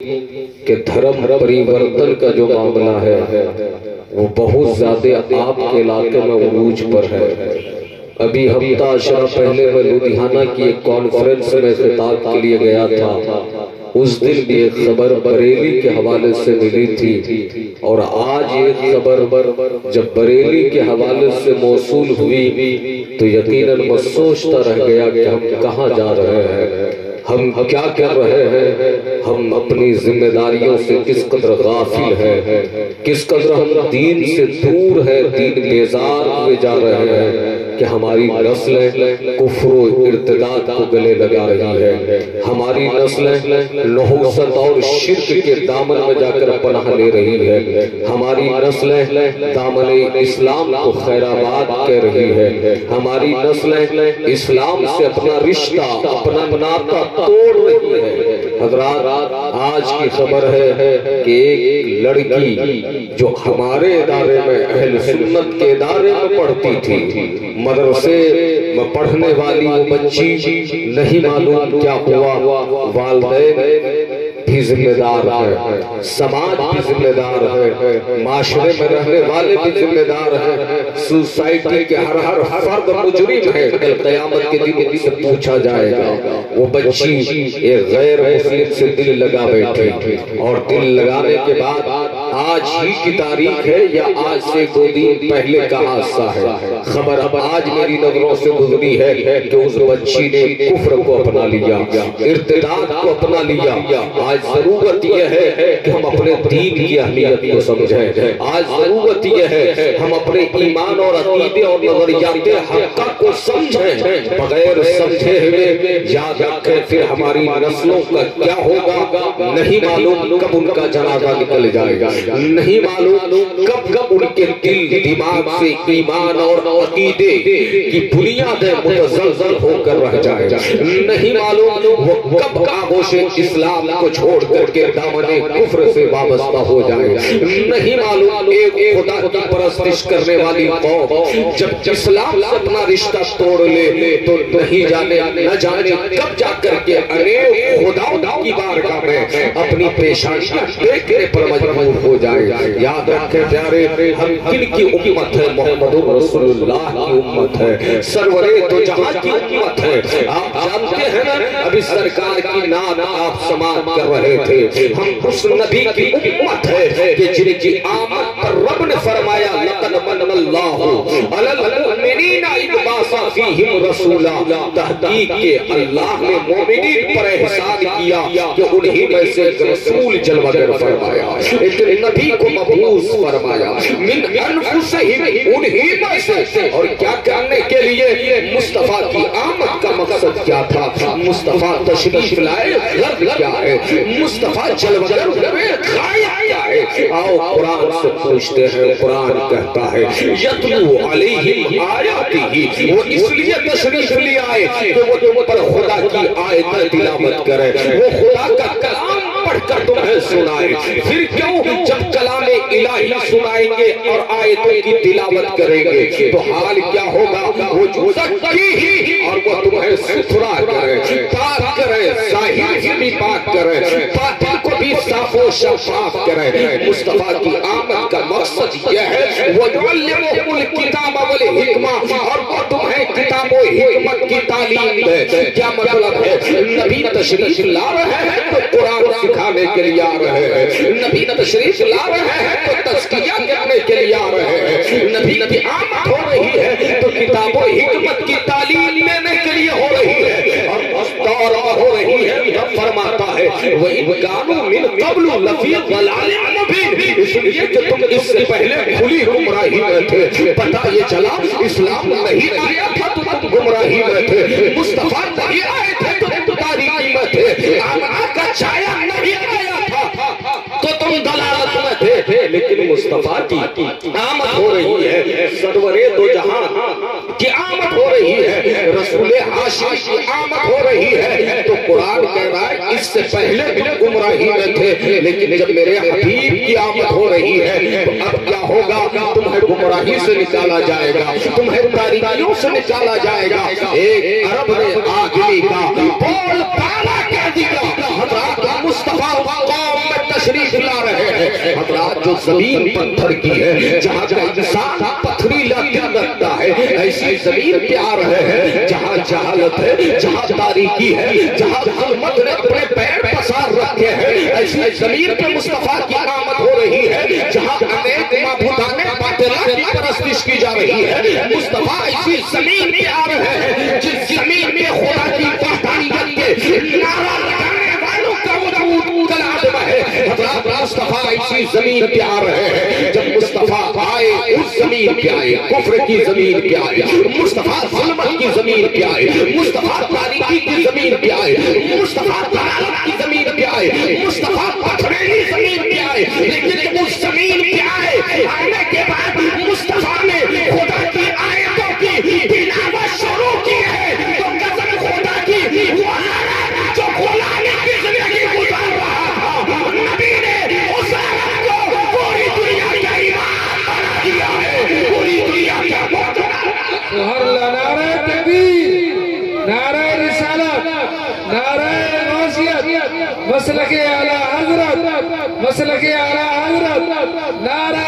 کہ دھرم پریورتن کا جو معاملہ ہے وہ بہت زیادہ آپ کے علاقے میں عروج پر ہے۔ ابھی ہفتہ عشرہ پہلے میں لدھیانہ کی ایک کانفرنس میں خطاب کے لیے گیا تھا۔ اس دن بھی ایک خبر بریلی کے حوالے سے ملی تھی، اور آج ایک خبر جب بریلی کے حوالے سے موصول ہوئی تو یقیناً میں سوچتا رہ گیا کہ ہم کہاں جا رہے ہیں، ہم کیا کر رہے ہیں، ہم اپنی ذمہ داریوں سے کس قدر غافل ہیں، کس قدر ہم دین سے دور ہیں، دین بیزار ہوئے جا رہے ہیں کہ ہماری نسلیں کفر و ارتداد کو گلے لگا رہی ہے، ہماری نسلیں نحوست اور شرک کے دامن میں جا کر پناہ لے رہی ہے، ہماری نسلیں دامن اسلام کو خیر آباد کہہ رہی ہے، ہماری نسلیں اسلام سے اپنا رشتہ اپنا ناطہ توڑ رہی ہے۔ حضرات آج کی خبر ہے کہ ایک لڑکی جو ہمارے ادارے میں اہل سنت کے ادارے میں پڑھتی تھی، مدرسے میں پڑھنے والی وہ بچی، نہیں معلوم کیا ہوا، والدین بھی ذمہ دار ہے، سماج بھی ذمہ دار ہے، معاشرے میں رہنے والے بھی ذمہ دار ہیں، سوسائٹی کے ہر فرد مجرم ہے۔ کل قیامت کے دن ان سے پوچھا جائے گا۔ وہ بچی ایک غیر مسلم سے دل لگا بیٹھی، اور دل لگانے کے بعد آج ہی کی تاریخ ہے یا آج سے 2 دن پہلے کا حادثہ ہے، خبر اب آج میری نظروں سے گزری ہے کہ اس بچی نے کفر کو اپنا لیا، ارتداد کو اپنا لیا۔ آج ضرورت یہ ہے کہ ہم اپنے دین کی اہمیت کو سمجھیں، آج ضرورت یہ ہے ہم اپنے ایمان اور عقیدے اور نظریات حقہ کو سمجھیں، بغیر سمجھے ہوئے یاد رکھیں پھر ہماری نسلوں کا کیا ہوگا نہیں معلوم، کب ان کا جنازہ نکل جائے گا نہیں معلوم، کب ان کے دل دماغ سے ایمان اور عقیدے کی بنیادیں متزلزل ہو کر رہ جائے نہیں معلوم، وہ کب آغوش اسلام کو چھوڑ کر کے دامن کفر سے وابستہ ہو جائے نہیں معلوم۔ ایک خدا کی پرستش کرنے والی قوم جب اسلام سے اپنا رشتہ توڑ لے تو نہیں جانے نہ جانے کب جا کر کے انیک خدا کی بارگاہ میں اپنی پیشانیاں دیکھنے پر مجبور ہو جائے۔ یاد رکھیں پیارے، ہم کن کی امت ہے؟ محمد رسول اللہ کی امت ہے، سرور دو جہاں کی امت ہے۔ آپ جانتے ہیں نا، ابھی سرکار کی نام آپ سماعت کر رہے تھے، ہم اس نبی کی امت ہے کہ جن کی آمد پر رب نے فرمایا لَقَدْ مَنَّ اللَّهُ عَلَى الْمُؤْمِنِينَ إِذْ بَعَثَ فِيهِمْ رَسُولًا۔ تحقیق کے اللہ نے مومنین پر احسان کیا کہ انہی میں سے ایک رسول جلوہ گر فرمایا، ایک نبی کو مبعوث فرمایا، من انفسہم انہی میں سے۔ اور کیا کرنے کے لیے؟ مصطفیٰ کی آمد کا مقصد کیا تھا؟ مصطفیٰ تشریف لائے غرض کیا ہے؟ مصطفیٰ جلوہ گر ہوئے غائب کیا ہے؟ آؤ قرآن سے پوچھتے ہیں۔ قرآن کہتا ہے یتلو علیہم آیاتہ، وہ اس لیے تشریف لے آئے کہ وہ تم پر خدا کی آیتیں تلاوت کرے، وہ خدا کا کلام پڑھ کر تمہیں سنائے۔ پھر کیوں؟ جب کلام الہی سنائیں گے اور آیتوں کی تلاوت کریں گے تو حال کیا ہوگا؟ وہ زکی اور وہ تمہیں ستھرا کرے، پاک کرے، ظاہر بھی پاک کرے، باطن کو بھی صاف و شفاف کرے۔ مصطفیٰ کی آمد کا مقصد یہ ہے وَيُعَلِّمُهُمُ الْكِتَابَ وَالْحِکْمَةَ، اور وہ تمہیں کتاب و حکمت کی تعلیم دے۔ کیا مطلب ہے؟ نبی تشریف لا رہے ہیں تو قرآن سکھانے کے لیے آ رہے ہیں، نبی تشریف لا رہے ہیں تو تزکیہ کرنے کے لیے آ رہے ہیں، نبی کی آمد ہو رہی ہے تو کتاب و حکمت کی تعلیم لینے کے لیے ہو رہی ہے، اور دورہ ہو رہی ہے۔ رب فرماتا ہے وَإِذْ كَانُوا مِن قَبْلُ لَفِي ضَلَالٍ مُبِينٍ، اس لیے کہ تم اس سے پہلے کھلی گمراہی میں تھے، پتہ یہ چلا اسلام نہیں آیا تھا تو تم گمراہی میں تھے، مصطفیٰ نہیں آئے تھے تو تم تاریکی میں تھے، آمنا کا چھایا نہیں آیا تھا تو تم دلالت میں تھے، لیکن مصطفیٰ کی آمد ہو رہی ہے، سرور دو جہاں کی آمد ہو رہی ہے، رسول ہاشمی کی آمد ہو رہی ہے، تو قرآن کہہ رہا ہے اس سے پہلے بھی گمراہی میں تھے، لیکن جب میرے حبیب کی آمد ہو رہی ہے تو اب کیا ہوگا؟ تمہیں گمراہی سے نکالا جائے گا، تمہیں تاریکیوں سے نکالا جائے گا۔ ایک عرب نے آدمی کا بول بالا کہہ دیا، حضرات مصطفیٰ قوم تشریف لا رہے ہیں. حضرات جو زمین پتھر کی ہے, جہاں کا انسان پتھریلا دل رکھتا ہے, ایسی زمین پہ آ رہے ہیں جہاں جہالت ہے, جہاں تاریکی ہے, جہاں ظلمت نے اپنے پیر پسار رکھے ہیں, ایسی زمین پہ مصطفیٰ کی آمد ہو رہی ہے جہاں انیک معبودان باطلہ کی پرستش کی جا رہی ہے. مصطفیٰ ایسی زمین پہ آ رہے ہیں جس زمین پہ خدا کی وحدانیت کے نعرہ لگانے والوں کا وجود کلام ہے. حضرات مصطفیٰ ایسی زمین پہ آ رہے ہیں. جب مصطفیٰ آئے اس زمین پہ آئے, کفر کی زمین پہ آئے, مصطفیٰ ظلمت کی زمین پہ آئے, مصطفیٰ تاریکی کی زمین پہ آئے, مصطفیٰ ضلالت کی زمین پہ آئے, مصطفیٰ پتھریلی زمین پہ آئے. لیکن جب اس زمین پہ آئے, آنے کے بعد مصطفیٰ نے خدا کی آیتوں کی تلاوت شروع کی ہے. تو قسم خدا کی وہ عالم جو غلامی کی زندگی گزار رہا تھا, نبی نے اس عالم کو پوری دنیا کا امام بنا دیا ہے, پوری دنیا کا محترم. سبحان اللہ. نعرہ تکبیر, نعرہ رسالت, نعرہ غوثیت, مسلک اعلی حضرت, مسلک اعلی حضرت, نعرہ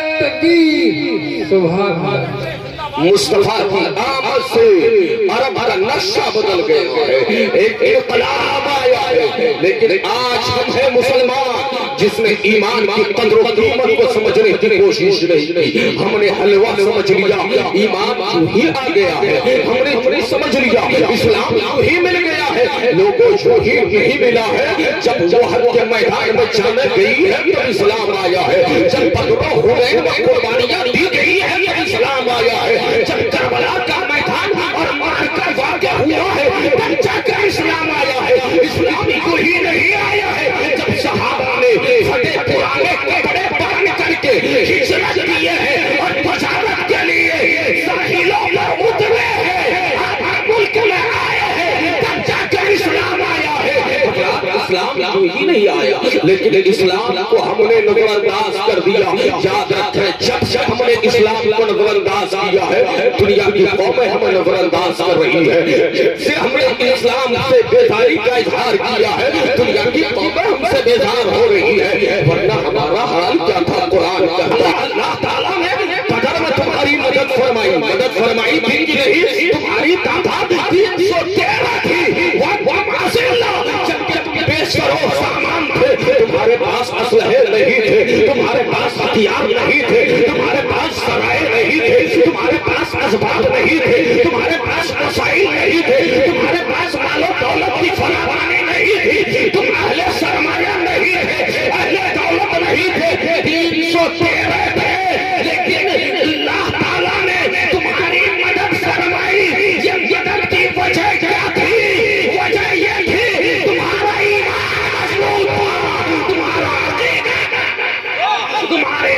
تکبیر. سبحان اللہ. مصطفیٰ کی آمد سے عرب کا نقشہ بدل گیا ہے, ایک انقلاب آیا ہے. لیکن آج ہم ہیں مسلمان جس نے ایمان کی قدر و قیمت کو سمجھنے کی کوشش نہیں کی. ہم نے حلوہ سمجھ لیا, ایمان کیوں ہی آ گیا ہے. ہم نے سمجھ لیا اسلام کیوں ہی مل گیا ہے. لوگوں جو ہی نہیں ملا ہے, جب جوہر کے میدان میں جانے گئی ہے تو اسلام آیا ہے. جب بدر و حنین میں قربانیاں دی گئی ہے تو اسلام آیا ہے. جب کربلا کا میدان اور معرکہ واقع ہوا ہے تب جا کر اسلام آیا ہے. اسلام کو ہی نہیں آیا ہے. جب صحابہ نے پھٹے پرانے کپڑے پہن کر کے ہجرت کیے ہیں اور تجارت کے لیے ساحلوں پر اترے ہیں, ملک میں آئے ہیں, تب جا کر اسلام آیا ہے. اسلام کو ہی نہیں آیا, لیکن اسلام کو ہم نے نظر انداز کر دیا. یاد رکھیں, جب جب ہم نے اسلام کو نظر انداز کیا ہے, دنیا کی قومیں ہمیں نظر انداز کر رہی ہے. پھر ہم نے اسلام سے بیداری کا اظہار کیا ہے, دنیا کی قومیں ہم سے بیزار ہو رہی ہے. ورنہ ہمارا حال کیا تھا؟ قرآن کہتا ہے اللہ تعالیٰ نے بدر میں تمہاری مدد فرمائی. مدد فرمائی تھی کہ نہیں؟ تمہاری تعداد 313 تھی. جبکہ بیشتر سامان تھے, تمہارے پاس اسلحے نہیں تھے, تمہارے پاس ہتھیار نہیں تھے, تمہارے پاس سرائے نہیں تھے, تمہارے پاس اسباب نہیں تھے, تمہارے پاس وسائل نہیں تھے, تمہارے پاس مال و دولت کی فراوانی نہیں تھی, تم اہل سرمایہ نہیں تھے, اہل دولت نہیں تھے, 313 تھے. لیکن اللہ تعالیٰ نے تمہاری مدد فرمائی. یہ مدد کی وجہ کیا تھی؟ وجہ یہ تھی تمہارا ایمان مضبوط تھا, تمہارا عقیدہ, تمہارے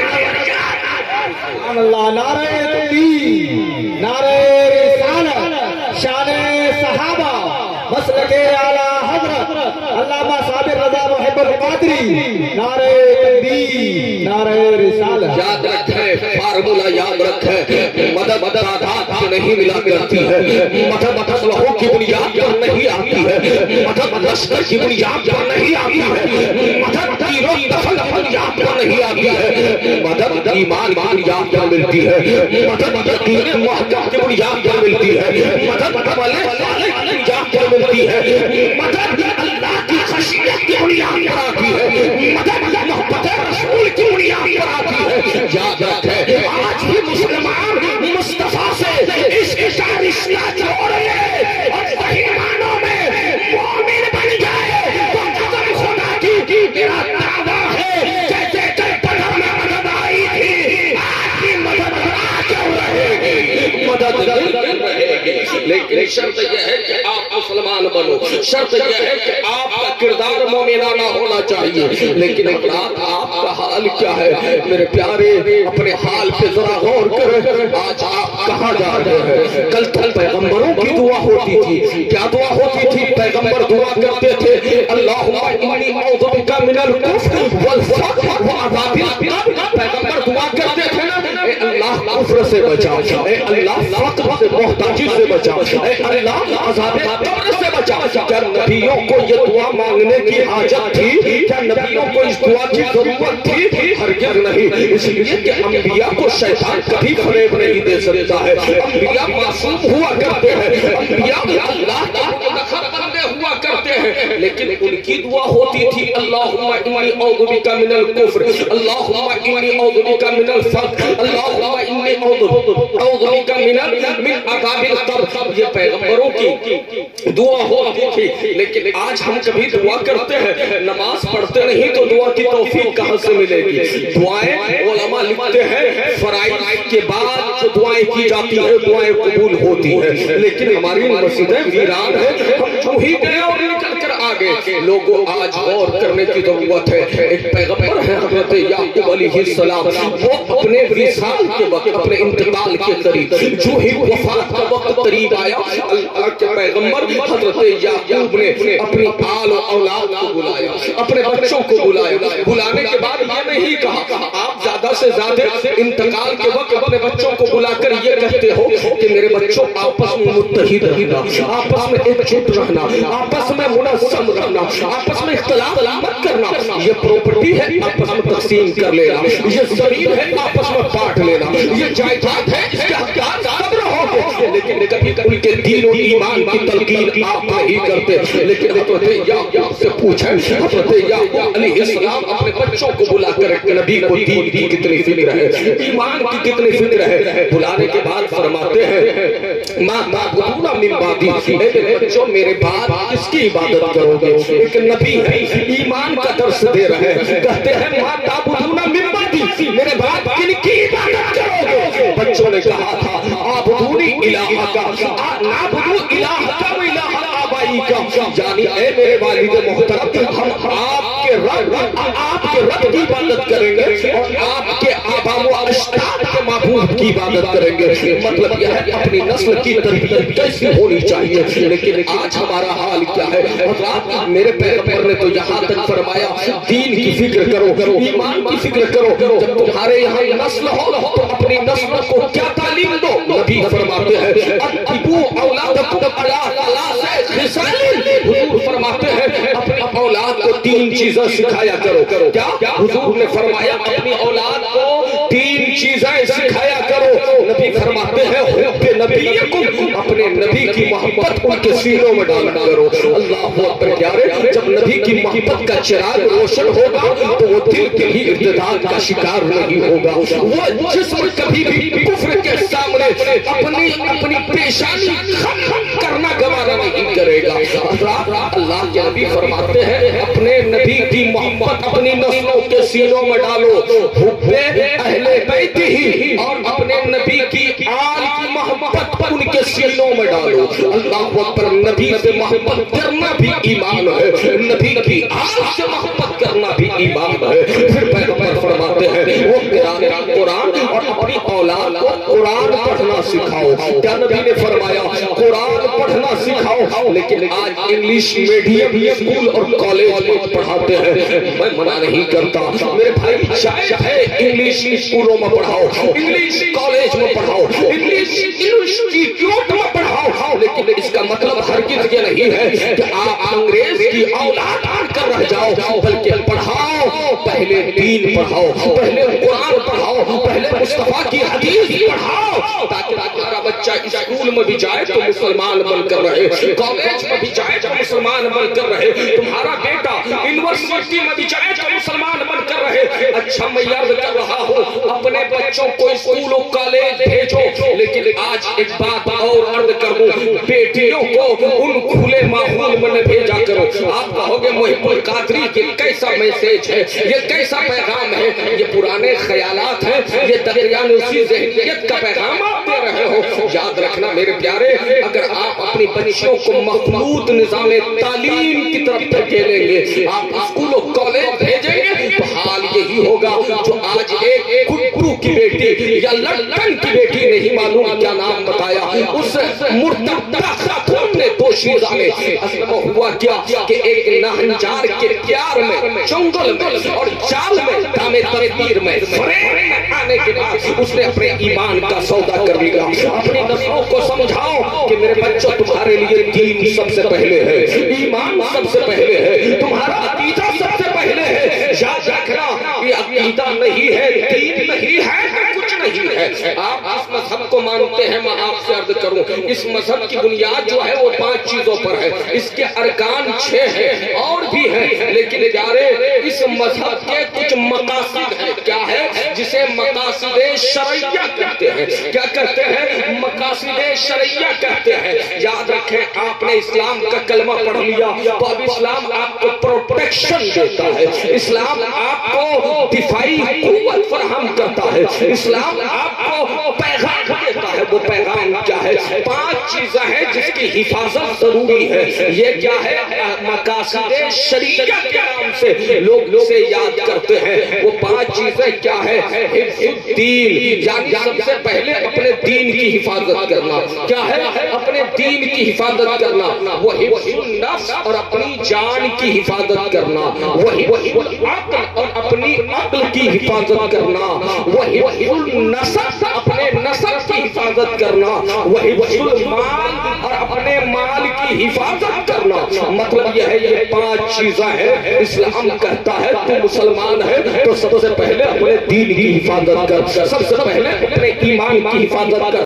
سبحان اللہ. نعرہ تکبیر, نعرہ رسالت, شان صحابہ, مسلک اعلی حضرت علامہ صابر رضا محب القادری. نعرہ تکبیر, نعرہ رسالت. یاد رکھیں, فارمولہ یاد رکھیں, مدد تعداد سے نہیں ملا کرتی ہے, مدد اسلحوں کی بنیاد پر نہیں آتی ہے, مدد لشکر کی بنیاد پر نہیں آتی ہے, مدد تیروں دفن بنیاد پر نہیں آتی ہے, مدد ایمان بنیاد پر ملتی ہے, مدد دین محکم کی بنیاد پر ملتی ہے, مدد عمل صالح کی بنیاد پر ملتی ہے, مدد اللہ کی خشیت کی بنیاد پر آتی ہے, مدد محبت رسول کی بنیاد پر آتی ہے. یاد رکھیں, آج بھی مسلمان مصطفیٰ سے اس کا رشتہ جوڑ لے اور صحیح معنوں میں مومن بن جائے تو قسم خدا کی میرا دعویٰ ہے جیسے بدر میں مدد آئی تھی, آج بھی مدد آ کر رہے گی, مدد رہے گی. لیکن شرط یہ ہے کہ آپ مسلمان بنو, شرط یہ ہے کہ آپ کا کردار مومنانہ ہونا چاہیے. لیکن آپ کا حال کیا ہے میرے پیارے؟ اپنے حال پہ ذرا غور کریں. آج آپ کہاں جا رہے ہیں؟ کل تک پیغمبروں کی دعا ہوتی تھی. کیا دعا ہوتی تھی؟ پیغمبر دعا کرتے تھے اللہم انی اعوذ بک من الکفر والفقر وعذاب القبر. پیغمبر دعا کرتے تھے نا, اے اللہ کفر سے بچا, اے اللہ فقر سے मोहताजी से बचा, अल्लाह अज़ाब कब्र से बचा। क्या नबियों को ये दुआ मांगने की हाजत थी? क्या नबियों को इस दुआ की जरूरत थी? हरगिज़ नहीं। इसलिए कि अंबिया को शैतान कभी फरेब नहीं दे सकता है। अंबिया मासूम हुआ करते हैं, अंबिया अल्लाह के मुतखर बंदे हुआ करते हैं, लेकिन उनकी दुआ होती थी अल्लाहुम्मा इन्नी औज़ु बिका मिनल कुफ्र, अल्लाहुम्मा इन्नी औज़ु बिका मिनल फ़क़्र, अल्लाहुम्मा इन्नी औज़ु बिका मिन अज़ाबिल क़ब्र। ये पैगंबरों की दुआ होती थी। लेकिन आज हम कभी दुआ करते हैं, नमाज पढ़ते नहीं तो दुआ की तौफीक कहां से मिलेगी? दुआएं उलमा लिखते हैं फराइज़ के बाद जो दुआएं की जाती है दुआएं कबूल होती है। लेकिन हमारी मस्जिदें वीरान है, हम जो ही गए और निकल कर आ गए। लोगों आज गौर करने की जरूरत है। एक पैगंबर है हज़रत याकूब अलैहिस्सलाम, वो अपने विसाल के वक्त, अपने इंतकाल के करीब, जो ही वफात का वक्त करीब आया, अल्लाह के पैगंबर हज़रत याकूब ने अपनी आल और औलाद को बुलाया, अपने बच्चों को बुलाया। बुलाने के बाद ये नहीं कहा आप ज्यादा से ज्यादा इंतकाल के वक्त अपने बच्चों को बुलाकर ये कहते हो कि मेरे बच्चों आपस में मुत्तहिद रहना, आपस में एकजुट रहना, आपस में मुनज़्ज़म रहना, आपस में इख्तिलाफ मत करना। ये प्रॉपर्टी है आपस में तकसीम कर लेना, ये जमीन है आपस में बांट लेना, ये जायदाद है इसके हकदार सब रहोगे। लेकिन कभी उनके दीन और ईमान की तलकीन आप नहीं करते। लेकिन हज़रत याकूब से पूछें, हज़रत याकूब अलैहिस्सलाम अपने बच्चों को बुलाकर नबी को दीन की कितनी फिक्र है, ईमान की कितनी फिक्र है। बुलाने के बाद फरमाते हैं माँ ताबुदूना मिन बादी, मेरे बच्चों मेरे बाद किसकी इबादत करोगे? एक नबी है, ईमान का दर्स दे रहे हैं, कहते हैं माँ ताबुदूना मिन बादी, मेरे बाद किनकी इबादत करोगे? बच्चों ने कहा था आबुदूनी इलाहा का, नाबुदू इलाहा का व इलाहा आबाई का, यानी ए मेरे वालिद मोहतरम हम आपके रब की इबादत करेंगे और आपके आबा व अजदाद के माबूद की इबादत करेंगे। मतलब यह है अपनी नस्ल की तरबियत कैसी होनी चाहिए। लेकिन आज हमारा हाल क्या है? हज़रात मेरे पैगंबर ने तो यहाँ तक फरमाया दीन की फिक्र करो, ईमान की फिक्र करो। जब तुम्हारे यहाँ नस्ल हो तो अपनी नस्ल को क्या तालीम दो? नबी फरमाते हैं अद्दिबू औलादकुम अला सलासिल खिसालिन, हुजूर फरमाते हैं अपनी औलाद को तीन चीजें सिखाया करो। क्या हुजूर ने फरमाया अपनी औलाद को तीन चीजें सिखाया करो। नबी फरमाते हैं हुब्बे नबीयकुम, अपने नबी की मोहब्बत उनके सीनों में डाला करो। अल्लाहु अकबर। प्यारे जब नबी की मोहब्बत का चिराग रोशन होगा तो वो दिल कभी इर्तिदाद का शिकार नहीं होगा। वो जिस्म कभी भी कुफ्र के सामने अपनी पेशानी खम करना गवारा नहीं करेगा। अल्लाह के नबी फरमाते हैं अपने नबी की मोहब्बत अपनी नस्लों के सीनों में डालो, हुब्बे अहले बैत ही, और अपने नबी की आल की मोहब्बत उनके सीनों में डालो। अल्लाह अकबर। नबी से मोहब्बत करना भी ईमान है, नबी की आल से मोहब्बत करना भी ईमान है। फिर पैगंबर फरमाते हैं वो कुरान और अपनी औलाद को कुरान पढ़ना सिखाओ। क्या नबी ने फरमाया कुरान पढ़ना सिखाओ? लेकिन आज इंग्लिश मीडियम स्कूल और कॉलेज में पढ़ाते हैं। मैं मना नहीं करता मेरे भाई, जायज है इंग्लिश स्कूलों में पढ़ाओ, इंग्लिश कॉलेज में पढ़ाओ, इंग्लिश इंस्टीट्यूट में पढ़ाओ, लेकिन इसका मतलब हरगिज़ ये नहीं है कि आप अंग्रेज की औलाद बनकर रह जाओ। बल्कि पढ़ाओ, पहले दीन पढ़ाओ, पहले कुरान पढ़ाओ, पहले मुस्तफा की हदीस पढ़ाओ, ताकि तुम्हारा बच्चा स्कूल में भी जाए तो मुसलमान बनकर रहे, कॉलेज में भी जाए तो मुसलमान बनकर रहे, तुम्हारा बेटा यूनिवर्सिटी में भी जाए तो मुसलमान बनकर रहे। अच्छा मैं याद कर रहा हूँ अपने बच्चों को स्कूल और कॉलेज भेजो, लेकिन आज एक बात और अर्ज कर दूं, बेटियों को उन खुले माहौल में न भेजा करो। आप कहोगे मुहिब्बुल कादरी ये कैसा मैसेज है, ये कैसा पैगाम है? ये पुराने ख्यालात हैं, ये दरियानूसी ज़हनियत का पैगाम आप दे रहे हो। याद रखना मेरे प्यारे, अगर आप अपनी बच्चियों को मखलूत निज़ाम तालीम की तरफ धकेलेंगे, आप स्कूल और कॉलेज भेजेंगे तो हाल यही होगा जो आज एक कुट्टू की बेटी या लड़कन की बेटी, नहीं मालूम क्या नाम बता بڑھایا، اس مرتدہ خاتون نے دوشیزہ نے اصل میں ہوا کیا کہ ایک ناہنجار کے پیار میں، چنگل میں اور جال میں، دامِ تدبیر میں، فریب میں آنے کے بعد اس نے اپنے ایمان کا سودا کر لیا۔ اپنی نسلوں کو سمجھاؤ کہ میرے بچوں تمہارے لیے دین سب سے پہلے ہے، ایمان سب سے پہلے ہے، تمہارا عقیدہ سب سے پہلے ہے۔ یاد رکھنا یہ عقیدہ نہیں ہے، دین نہیں ہے، کچھ نہیں ہے۔ آپ اس مذہب کو مانتے ہیں، میں آپ سے عرض کروں اس مذہب کی بنیاد جو ہے وہ 5 چیزوں پر ہے، اس کے ارکان 6 ہیں اور بھی ہیں، لیکن پیارے اس مذہب کے کچھ مقاصد ہیں۔ کیا ہے؟ جسے مقاصد شرعیہ کہتے ہیں۔ کیا کہتے ہیں؟ مقاصد شرعیہ کہتے ہیں۔ یاد رکھیں آپ نے اسلام کا کلمہ پڑھ لیا تو اب اسلام آپ کو پروٹیکشن دیتا ہے، اسلام آپ کو دفاعی قوت فراہم کرتا ہے، اسلام آپ کو پیغام دیتا ہے۔ وہ پیغام کیا ہے؟ 5 چیزیں ہیں جس کی حفاظت ضروری ہے۔ یہ کیا ہے؟ مقاصد شریعہ کے نام سے لوگ اسے یاد کرتے ہیں۔ وہ 5 چیزیں کیا ہے؟ حفظ الدین، یعنی سب سے پہلے اپنے دین کی حفاظت کرنا۔ کیا ہے؟ اپنے دین کی حفاظت کرنا۔ وہ حفظ النفس اور اپنی جان کی حفاظت کرنا۔ وہ حفظ العقل اور اپنی عقل کی حفاظت کرنا۔ وہ حفظ النسب، اپنے نسب کی حفاظت کرنا۔ وہ حفظ المال اور اپنے مال کی حفاظت کرنا۔ مطلب یہ ہے یہ 5 چیزیں ہیں۔ اسلام کہتا ہے تو مسلمان ہے تو سب سے پہلے اپنے دین کی حفاظت کر، سب سے پہلے اپنے ایمان کی حفاظت کر۔